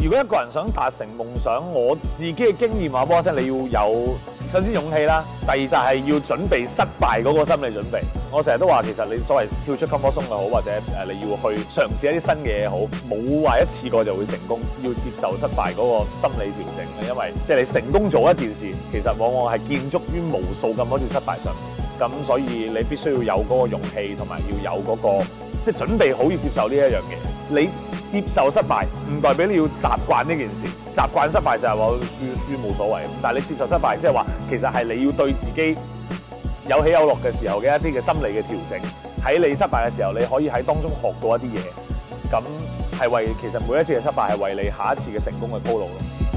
如果一個人想達成夢想，我自己嘅經驗話俾我聽，你要有首先勇氣啦，第二就係要準備失敗嗰個心理準備。我成日都話，其實你所謂跳出 comfort zone 又好，或者你要去嘗試一啲新嘅嘢好，冇話一次過就會成功，要接受失敗嗰個心理調整嘅，因為即係你成功做一件事，其實往往係建築於無數咁多次失敗上面。咁所以你必須要有嗰個勇氣，同埋要有嗰個即係準備好要接受呢一樣嘢。你接受失敗唔代表你要習慣呢件事，習慣失敗就係話輸冇所謂。但係你接受失敗，即係話其實係你要對自己有起有落嘅時候嘅一啲嘅心理嘅調整。喺你失敗嘅時候，你可以喺當中學到一啲嘢。咁係為其實每一次嘅失敗係為你下一次嘅成功去鋪路咯。